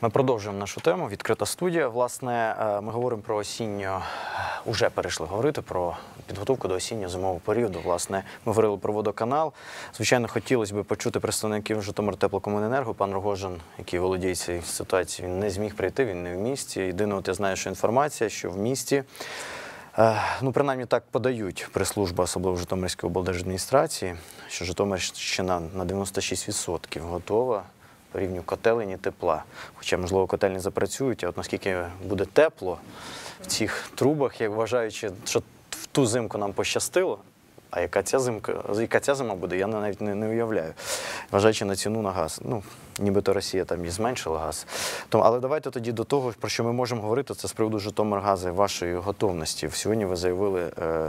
Ми продовжуємо нашу тему «Відкрита студія». Власне, ми говоримо про осінню, уже перейшли говорити про підготовку до осінньо-зимового періоду. Власне, ми говорили про водоканал. Звичайно, хотілося б почути представників Житомиртеплокомуненерго. Пан Рогожин, який володіє цією ситуацією, він не зміг прийти, він не в місті. Єдине, я знаю, що інформація, що в місті, принаймні так подають прес-служба, особливо Житомирської облдержадміністрації, що Житомирщина на 96% готова по рівню котелень і тепла. Хоча, можливо, котельні запрацюють, а от наскільки буде тепло в цих трубах, як вважаючи, що в ту зимку нам пощастило, а яка ця зима буде, я навіть не уявляю, вважаючи на ціну на газ. Ну, нібито Росія там і зменшила газ. Але давайте тоді до того, про що ми можемо говорити, це з приводу Житомиргазу і вашої готовності. Сьогодні ви заявили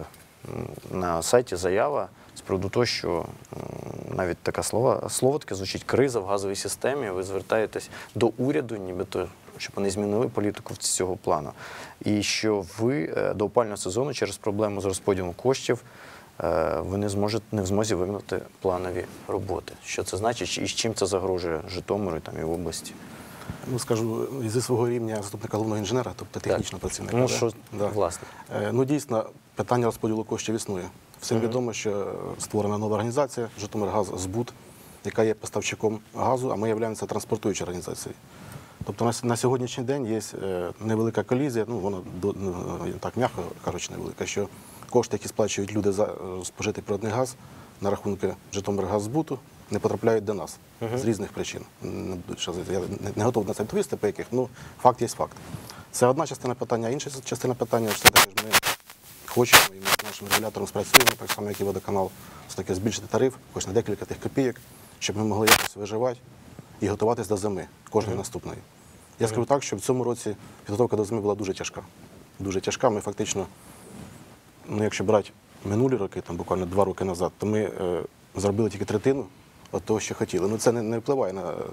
на сайті заява з приводу того, що навіть таке слово таке звучить «криза в газовій системі». Ви звертаєтесь до уряду, нібито, щоб вони змінили політику з цього плану. І що ви до опалювального сезону через проблему з розподілом коштів ви не в змозі виконати планові роботи. Що це значить і з чим це загрожує Житомиру і в області? Ну, скажу, зі свого рівня заступника головного інженера, тобто технічного працівника. Ну, що, власне. Ну, дійсно, питання розподілу коштів існує. Всім відомо, що створена нова організація «Житомиргаз-Збут», яка є поставщиком газу, а ми являємося транспортуючою організацією. Тобто на сьогоднішній день є невелика колізія, ну, вона так м'яко кажучи невелика, що кошти, які сплачують люди за спожитий природний газ на рахунки «Житомиргаз-Збуту», не потрапляють до нас з різних причин. Я не готовий на це відповісти, по яких, ну, факт є факт. Це одна частина питання, а інша частина питання, що ми хочемо, і ми з нашим регулятором спрацюємо, так само, як і водоканал, все-таки збільшити тариф, хоч на декілька тих копійок, щоб ми могли якось виживати і готуватись до зими, кожної наступної. Я скажу так, що в цьому році підготовка до зими була дуже тяжка. Дуже тяжка. Ми фактично, ну, якщо брати минулі роки, там буквально 2 роки назад, то ми зробили тільки третину від того, що хотіли. Ну, це не впливає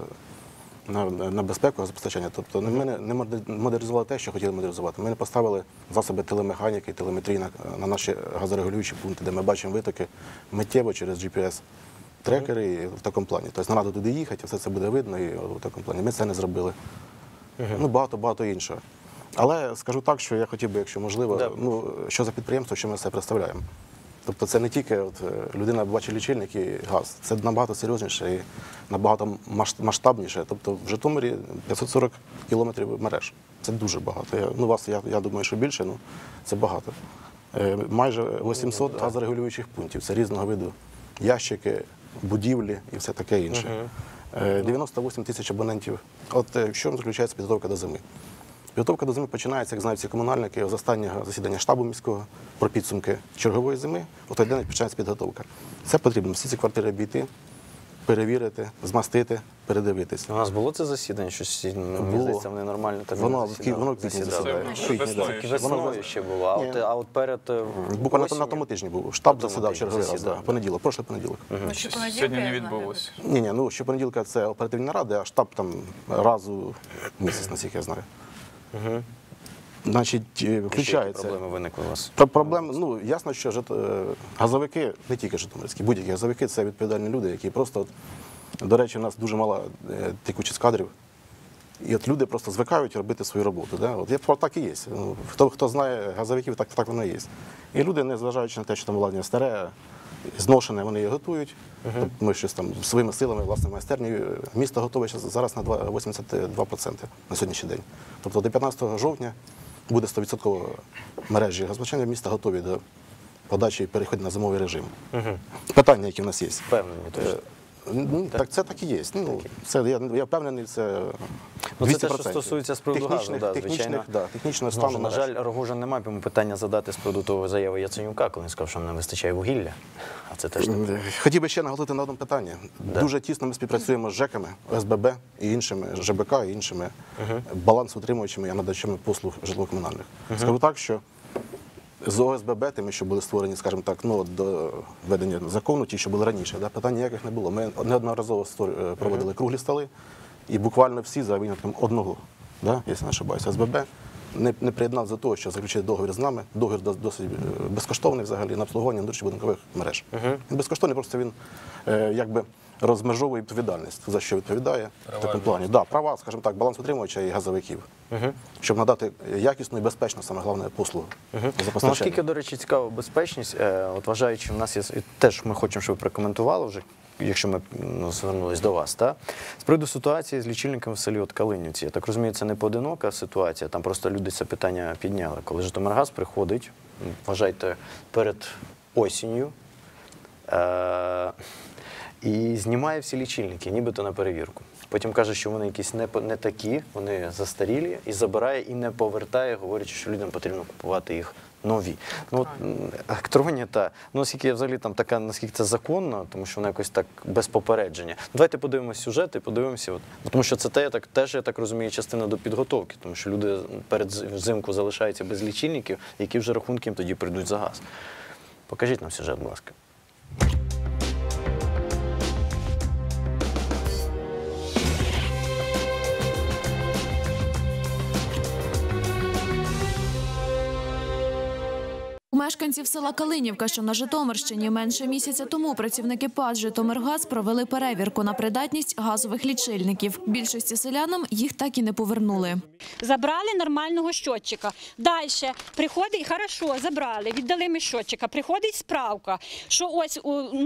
на безпеку газопостачання. Тобто ми не модернізували те, що хотіли модернізувати. Ми не поставили засоби телемеханіки, телеметрії на наші газорегулюючі пункти, де ми бачимо витоки миттєво через GPS-трекери і в такому плані. Тобто не треба туди їхати, все це буде видно і в такому плані. Ми це не зробили. Ну, багато іншого. Але скажу так, що я хотів би, якщо можливо, ну, що за підприємство, що ми все представляємо. Тобто це не тільки людина бачить лічильник і газ, це набагато серйозніше і набагато масштабніше. Тобто в Житомирі 540 кілометрів мереж. Це дуже багато. Ну, вас, я думаю, що більше, ну, це багато. Майже 800 газорегулюючих пунктів. Це різного виду ящики, будівлі і все таке інше. 98 тисяч абонентів. От в чому заключається підготовка до зими? Підготовка до зими починається, як знають всі комунальники, з останнього засідання штабу міського про підсумки чергової зими. От той день починається підготовка. Це потрібно всі ці квартири обійти, перевірити, змастити, передивитись. У нас було це засідання? Щось, мені здається, вони нормально так воно в квітні засідає. Весною ще було, а от перед буквально на тому тижні був. Штаб засідав черговий раз, понеділок, прошлий понеділок. Сьогодні не відбулося. Ні, ну щопонеділка це оперативні наради, а штаб там раз у місяць, наскільки я знаю. Значить, включається. Які проблеми виникли у вас? Проблеми, ну, ясно, що газовики, не тільки житомирські, будь-які газовики – це відповідальні люди, які просто, до речі, у нас дуже мала текучість кадрів, і от люди просто звикають робити свою роботу. Да? От так і є. Хто знає газовиків, так воно і є. І люди, незважаючи на те, що там обладнання старе, зношене, вони її готують. Тобто ми щось там своїми силами, власне, майстерні. Місто готове зараз на 82% на сьогоднішній день. Тобто до 15 жовтня буде 100% мережі газопостачання, міста готові до подачі і переходу на зимовий режим. Питання, які в нас є. Впевнені, точно. Так це так і є. Ну, я впевнений, це 200%. Це те, що стосується з приводу газу, технічного стану. На жаль, Рогожин не має питання задати з приводу того заяви Яценюка, коли він сказав, що нам не вистачає вугілля. А це теж так. Хотів би ще наголосити на одному питанні. Дуже тісно ми співпрацюємо з ЖЕКами, ОСББ і іншими, ЖБК і іншими балансоутримувачами і надавачами послуг житлово-комунальних. Скажу так, що з ОСББ, тими, що були створені, скажімо так, ну, до введення закону, ті, що були раніше, питань ніяких не було. Ми неодноразово проводили круглі столи, і буквально всі, за винятком одного, якщо не ошибаюся, ОСББ, не приєднав за того, що заключити договір з нами. Договір досить безкоштовний взагалі на обслуговування внутрішньобудинкових мереж. Він безкоштовний, просто він якби розмежовує відповідальність, за що відповідає в такому плані. Да, права, скажімо так, балансоутримувача і газовиків, щоб надати якісну і безпечну, саме головне, послугу за Ну, постачання. наскільки, до речі, цікава безпечність, от вважаючи, в нас є, і теж ми хочемо, щоб ви прокоментували вже, якщо ми звернулись до вас, та? З приводу ситуації з лічильниками в селі от Калинівці. Я так розумію, це не поодинока ситуація, там просто люди це питання підняли. Коли Житомиргаз приходить, вважайте, перед осінню, і знімає всі лічильники, нібито на перевірку. Потім каже, що вони якісь не такі, вони застарілі, і забирає, і не повертає, говорячи, що людям потрібно купувати їх нові. Ну, от, електронні, ну, наскільки я взагалі там така, наскільки це законно, тому що воно якось так без попередження. Давайте подивимося сюжет і подивимося, тому що це теж, я так розумію, частина до підготовки, тому що люди перед взимку залишаються без лічильників, які вже рахунки їм тоді прийдуть за газ. Покажіть нам сюжет, будь ласка. У мешканців села Калинівка, що на Житомирщині, менше місяця тому працівники ПАТ «Житомиргаз» провели перевірку на придатність газових лічильників. Більшості селянам їх так і не повернули. Забрали нормального щотчика. Далі приходить, хорошо, забрали, віддали ми щотчика. Приходить справка, що ось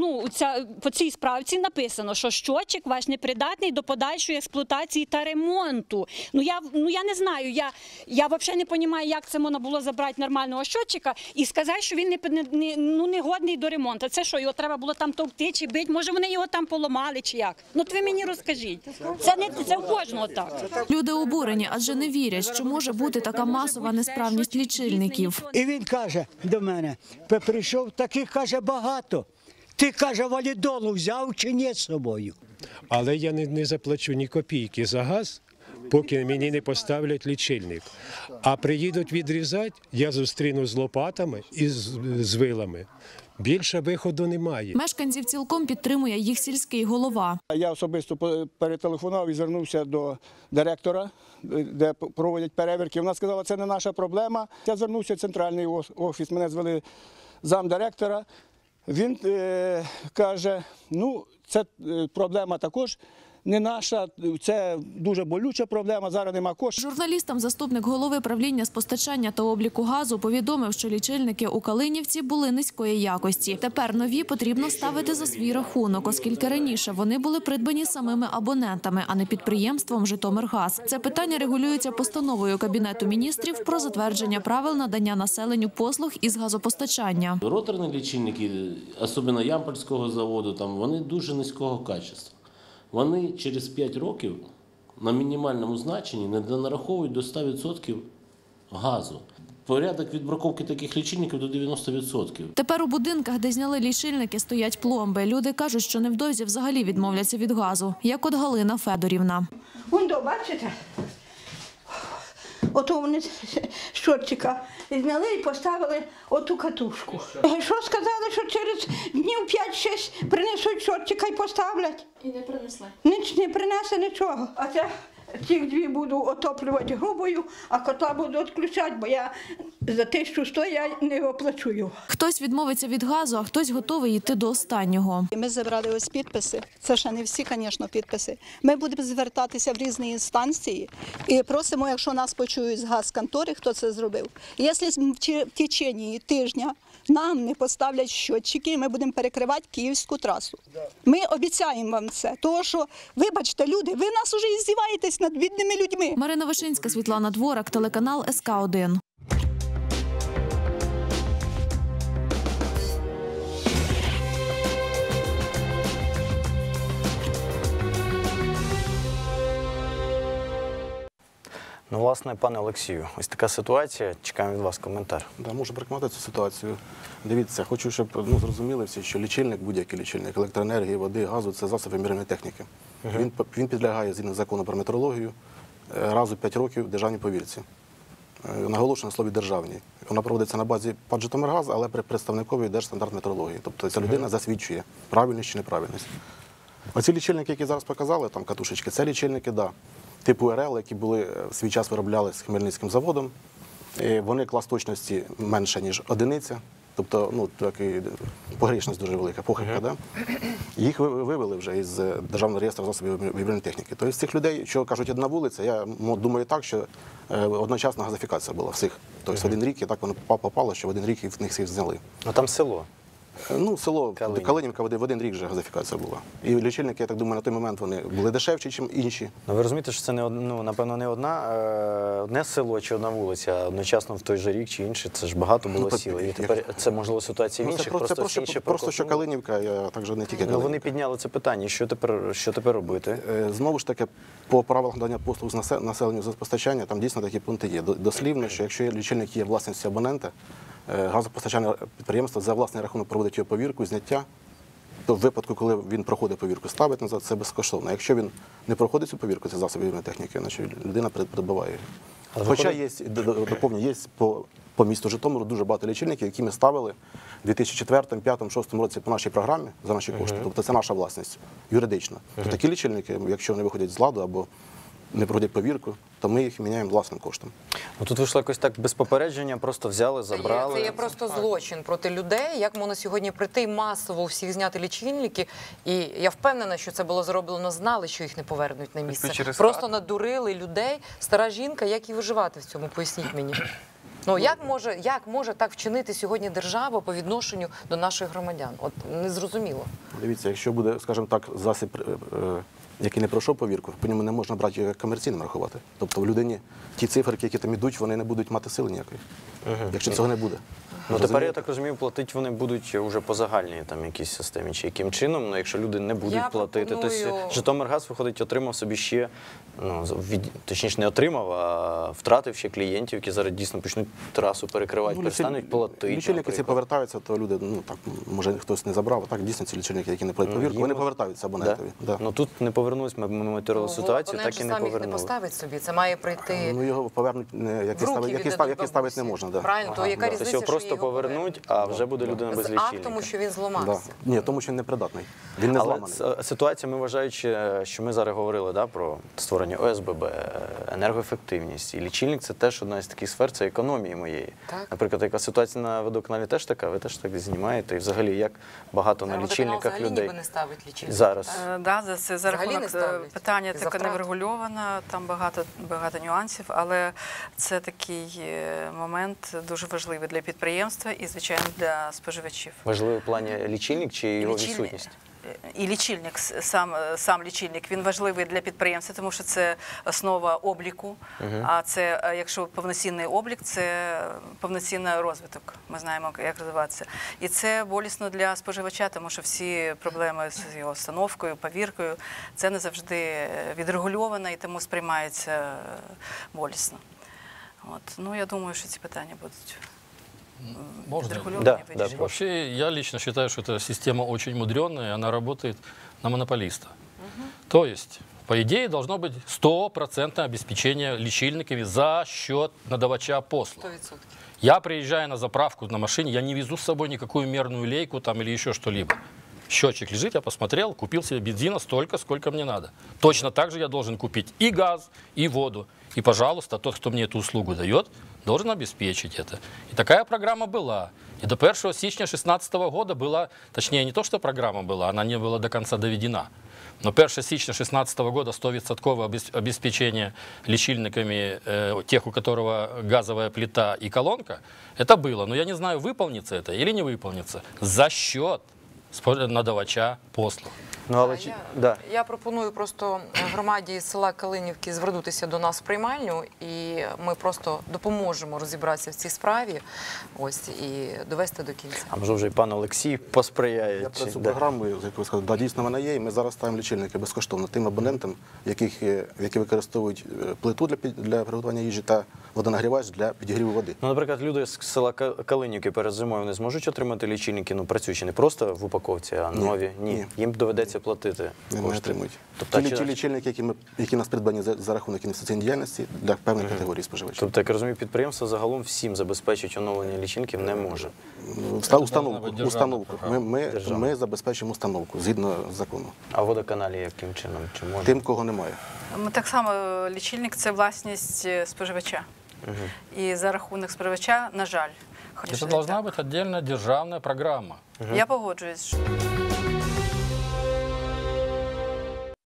по цій справці написано, що щотчик ваш непридатний до подальшої експлуатації та ремонту. Я не знаю, я взагалі не розумію, як це можна було забрати нормального щотчика і сказати, що він не годний до ремонту. Це що, його треба було там товкти чи бити? Може вони його там поламали чи як? Ну от ви мені розкажіть. Це у кожного так. Люди обурені, адже не вірять, що може бути така масова несправність лічильників. І він каже до мене, прийшов, таких, каже, багато. Ти, каже, валідолу взяв чи ні з собою? Але я не заплачу ні копійки за газ, поки мені не поставлять лічильник. А приїдуть відрізати, я зустріну з лопатами і з вилами. Більше виходу немає. Мешканців цілком підтримує їх сільський голова. Я особисто перетелефонував і звернувся до директора, де проводять перевірки. Вона сказала, це не наша проблема. Я звернувся в центральний офіс, мене звели замдиректора. Він каже, це проблема також не наша, це дуже болюча проблема, зараз нема коштів. Журналістам заступник голови правління з постачання та обліку газу повідомив, що лічильники у Калинівці були низької якості. Тепер нові потрібно ставити за свій рахунок, оскільки раніше вони були придбані самими абонентами, а не підприємством «Житомиргаз». Це питання регулюється постановою Кабінету міністрів про затвердження правил надання населенню послуг із газопостачання. Роторні лічильники, особливо Ямпольського заводу, вони дуже низького качества. Вони через 5 років на мінімальному значенні не донараховують до 100% газу. Порядок відбраковки таких лічильників до 90%. Тепер у будинках, де зняли лічильники, стоять пломби. Люди кажуть, що невдовзі взагалі відмовляться від газу, як от Галина Федорівна. Вон, бачите? Ото вони щотчика зняли і поставили оту катушку. Що сказали, що через днів 5-6 принесуть щотчика і поставлять? І не принесли? Не принесли нічого. А це ці дві буду отоплювати грубою, а котла буду відключати, бо я за 1100 я не оплачую. Хтось відмовиться від газу, а хтось готовий йти до останнього. Ми забрали ось підписи. Це ще не всі, звісно, підписи. Ми будемо звертатися в різні інстанції і просимо, якщо нас почують з газконтори, хто це зробив. Якщо в течение тижня нам не поставлять щотчики, ми будемо перекривати Київську трасу. Ми обіцяємо вам це, тому що, вибачте, люди, ви нас уже іздіваєтесь над бідними людьми. Марина Вишинська, Світлана Дворак, телеканал СК1. Ну, власне, пане Олексію, ось така ситуація. Чекаємо від вас коментар. Да, можу прокоментувати цю ситуацію. Дивіться, хочу, щоб зрозуміли всі, що лічильник, будь-який лічильник, електроенергії, води, газу – це засіб вимірювальної техніки. Він підлягає, згідно закону про метрологію, раз у 5 років державній повірці. Наголошено на слові «державній». Вона проводиться на базі ПАТ «Житомиргаз», але при представникові Держстандартметрології. Тобто ця людина засвідчує правильність чи неправильність. Оці лічильники, які зараз показали, там катушечки, це лічильники, да, типу РЛ, які були в свій час виробляли з Хмельницьким заводом. Вони клас точності менше, ніж одиниця. тобто, ну, так і погрішність дуже велика, похибка, да? Їх вивели вже із Державного реєстру засобів виявлення техніки. Тобто з цих людей, що кажуть, одна вулиця, я думаю так, що одночасна газифікація була всіх. Тобто в один рік, і так воно попало, що в один рік в них всіх зняли. Ну там село. Ну, село Калинівка в один рік вже газифікація була. І лічильники, я так думаю, на той момент вони були дешевші, ніж інші. Ну ви розумієте, що це не напевно не одне село чи одна вулиця, а одночасно в той же рік чи інший, це ж багато було сіл. І тепер це можливо ситуація в інших, просто що Калинівка, я також не тільки Калинівка. Ну вони підняли це питання, що тепер робити? Знову ж таки, по правилах надання послуг з населенню за постачання, там дійсно такі пункти є. Дослівно, що якщо лічильник є власністю абонента, газопостачальне підприємство за власний рахунок проводить його повірку, зняття, то в випадку, коли він проходить повірку, ставить назад, це безкоштовно. Якщо він не проходить цю повірку, це засоби виявної техніки, значить людина придбаває її. Хоча є, доповню, є по місту Житомиру дуже багато лічильників, які ми ставили в 2004, 2005, 2006 році по нашій програмі за наші кошти. Тобто це наша власність, юридична. То такі лічильники, якщо вони виходять з ладу або не проходять повірку, то ми їх міняємо власним коштом. Ну, тут вийшло якось так без попередження, просто взяли, забрали. Це є просто злочин проти людей. Як можна сьогодні прийти і масово всіх зняти лічильники? І я впевнена, що це було зроблено, знали, що їх не повернуть на місце. Просто надурили людей. Стара жінка, як їй виживати в цьому? Поясніть мені. Ну, як може так вчинити сьогодні держава по відношенню до наших громадян? От незрозуміло. Дивіться, якщо буде, скажімо так, засіб, який не пройшов повірку, по ньому не можна брати його комерційним рахувати. Тобто в людині ті циферки, які там ідуть, вони не будуть мати сили ніякої, якщо цього не буде. Ну тепер, я так розумію, платити вони будуть вже по загальній там якійсь системі, чи яким чином, ну якщо люди не будуть платити, то Житомиргаз, виходить, отримав собі ще, точніше не отримав, а втратив ще клієнтів, які зараз дійсно почнуть трасу перекривати, перестануть платити. Лічильники ці повертаються, то люди, ну так, може хтось не забрав, а так дійсно ці лічильники, які не платять повірку, вони повертаються абонентові. Ну тут не повернулись, ми моніторили ситуацію, так і не повернули. Абонент сам їх не поставить собі, це має прийти. Ну його повернуть, який ставить не можна. Правильно, то яка різниця, що просто повернуть, а вже буде людина без лічильника. З актом, що він зламався. Ні, тому що він непридатний. Він не зламаний. Але ситуація, ми вважаючи, що ми зараз говорили про створення ОСББ, енергоефективність. І лічильник – це теж одна з таких сфер, це економії моєї. Наприклад, яка ситуація на водоканалі теж така, ви теж так знімаєте. І взагалі, як багато на лічильниках людей. Ніби не ставить лічильник. Зараз. Так, це за рахунок питання таке не врегульовано, там багато нюансів, але це такий момент дуже важливий для підприємства і, звичайно, для споживачів. Важливий в плані лічильник чи його відсутність? І лічильник, сам лічильник, він важливий для підприємства, тому що це основа обліку, а це, якщо повноцінний облік, це повноцінний розвиток, ми знаємо, як розвиватися. І це болісно для споживача, тому що всі проблеми з його установкою, повіркою, це не завжди відрегульовано і тому сприймається болісно. Ну, я думаю, що ці питання будуть... Можно? Да. Вообще, я лично считаю, что эта система очень мудреная, она работает на монополиста. То есть, по идее, должно быть 100% обеспечение лечильниками за счет надавача послуг. 100%. Я приезжаю на заправку на машине, я не везу с собой никакую мерную лейку там, или еще что-либо. Счетчик лежит, я посмотрел, купил себе бензина столько, сколько мне надо. Точно так же я должен купить и газ, и воду. И, пожалуйста, тот, кто мне эту услугу дает, должен обеспечить это. И такая программа была. И до 1 січня 2016 года была, точнее, не то, что программа была, она не была до конца доведена. Но 1 січня 2016 года 100% обеспечение лечильниками тех, у которого газовая плита и колонка, это было. Но я не знаю, выполнится это или не выполнится. За счет надавача послуг. Я пропоную просто громаді села Калинівки звернутися до нас в приймальню, і ми просто допоможемо розібратися в цій справі і довести до кінця. А може вже і пан Олексій посприяє? Я про цю програму, як ви сказали, дійсно вона є, і ми зараз ставимо лічильники безкоштовно тим абонентам, які використовують плиту для приготування їжі та водонагрівач для підігріву води. Ну, наприклад, люди з села Калинівки перед зимою вони зможуть отримати лічильники, працюючі не просто в упаковці, а нові? Ні. Їм доведеться платити кошти. Не отримують. Тобто, ті лічильники, які у нас придбані за рахунок інвестиційної діяльності для певної категорії споживачів. Тобто, як я розумію, підприємство загалом всім забезпечить оновлення лічильників не може? Установку. Ми забезпечимо установку, згідно закону. А водоканалі яким чином? Чи може? Тим, кого немає. Так само лічильник – це власність споживача. І за рахунок споживача, на жаль, Хочеш Это должна быть отдельная державная программа. Я погоджуюсь.